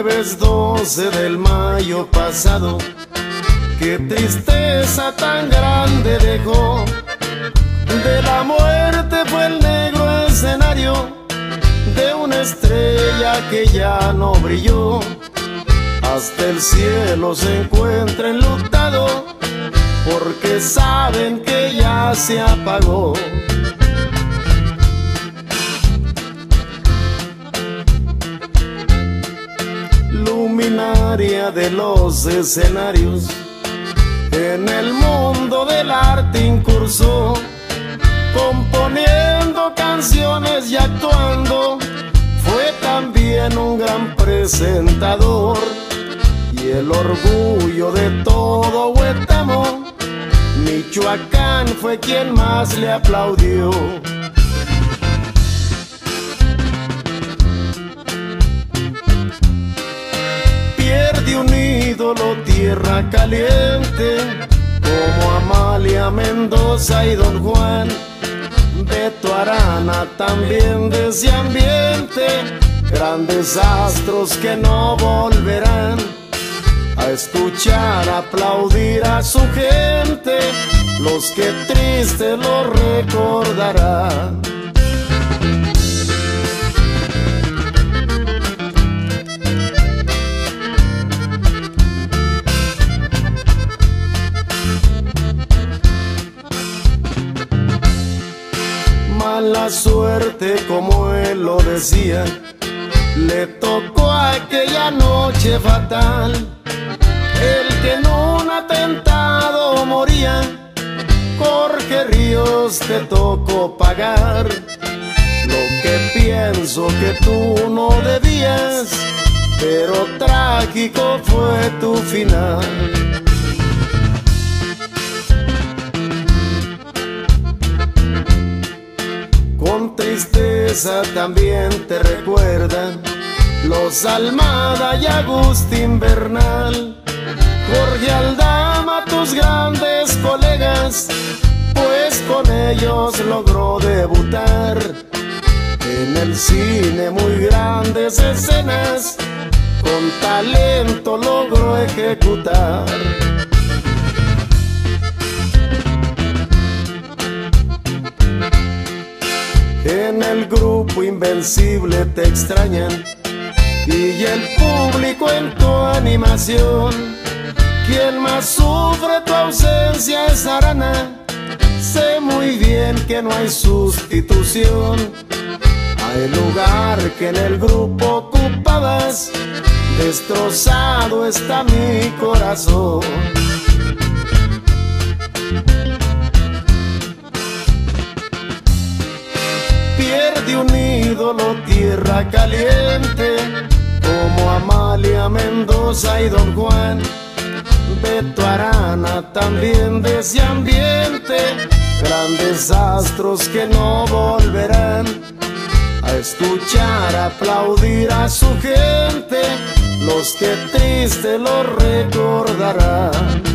jueves 12 del mayo pasado, qué tristeza tan grande dejó. De la muerte fue el negro escenario de una estrella que ya no brilló. Hasta el cielo se encuentra enlutado, porque saben que ya se apagó. Luminaria de los escenarios, en el mundo del arte incursó, componiendo canciones y actuando. Fue también un gran presentador y el orgullo de todo Huetamo. Michoacán fue quien más le aplaudió. Pierde un ídolo tierra caliente, como Amalia Mendoza y Don Juan. Beto Arana también de ese ambiente, grandes astros que no volverán a escuchar aplaudir a su gente, los que tristes lo recordarán. Mala suerte, como él lo decía, le tocó aquella noche fatal. El que en un atentado moría, Jorge Ríos, te tocó pagar lo que pienso que tú no debías, pero trágico fue tu final. Con tristeza también te recuerdan los Almada y Agustín Bernal, Jorge Aldama, tus grandes colegas, pues con ellos logró debutar en el cine muy grandes escenas, con talento logró ejecutar. En el grupo Invencible te extrañan y el público en tu animación. Quien más sufre tu ausencia es Arana, sé muy bien que no hay sustitución a el lugar que en el grupo ocupabas. Destrozado está mi corazón. Pierde un ídolo tierra caliente, como Amalia Mendoza y Don Juan. Beto Arana también de ese ambiente, grandes astros que no volverán a escuchar aplaudir a su gente, los que tristes lo recordarán.